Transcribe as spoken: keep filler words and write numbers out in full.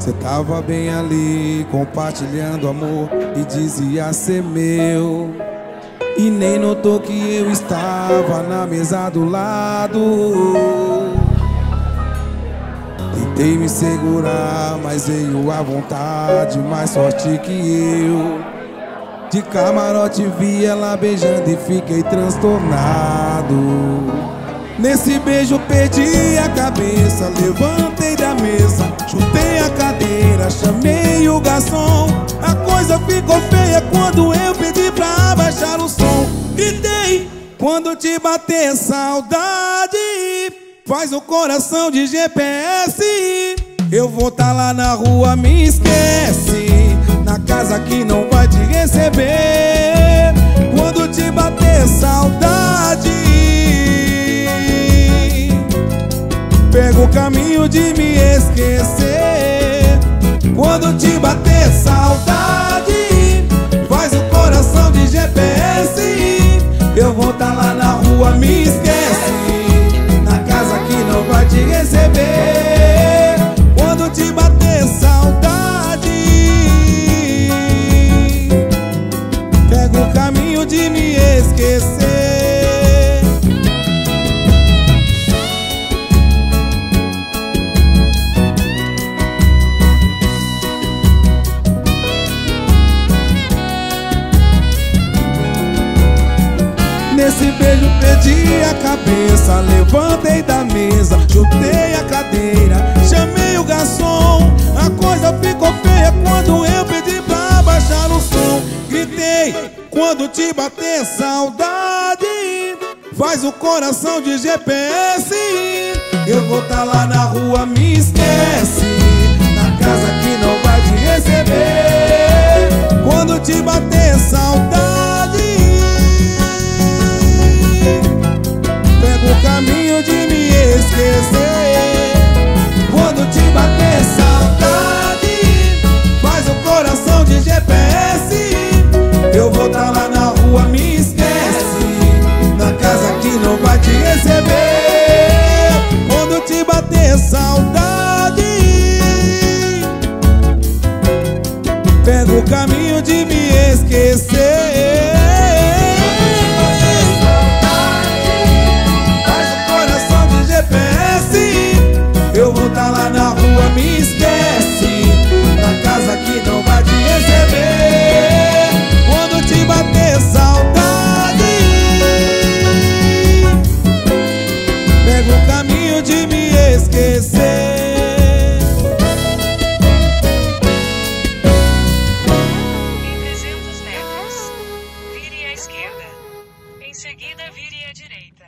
Cê tava bem ali, compartilhando amor e dizia ser meu. E nem notou que eu estava na mesa do lado. Tentei me segurar, mas veio à vontade, mais sorte que eu. De camarote vi ela beijando e fiquei transtornado. Nesse beijo perdi a cabeça, levantei da mesa, chutei a cadeira, chamei o garçom. A coisa ficou feia quando eu pedi pra abaixar o som. Gritei, quando te bater saudade, faz o coração de G P S. Eu vou tá lá na rua, me esquece, na casa que não vai te receber. Quando te bater saudade, pega o caminho de me esquecer. Quando te bater saudade, faz o coração de G P S. Eu vou tá lá na rua, me esquece, na casa que não vai te receber. Quando te bater saudade, pega o caminho de me esquecer. Nesse beijo perdi a cabeça, levantei da mesa, chutei a cadeira, chamei o garçom. A coisa ficou feia quando eu pedi pra abaixar o som. Gritei, quando te bater saudade, faz o coração de G P S. Eu vou tá lá na rua, me esquece, na casa que não vai te receber. Quando te bater saudade, pega o caminho de me esquecer. Quando te bater saudade, faz o coração de G P S. Eu vou tá lá na rua, me esquece, na casa que não vai te receber. Quando te bater saudade, pega o caminho de me esquecer. Eu vou tá lá na rua, me esquece, na casa que não vai te receber. Quando te bater saudade, pega o caminho de me esquecer. Em trezentos metros, vire à esquerda. Em seguida, vire à direita.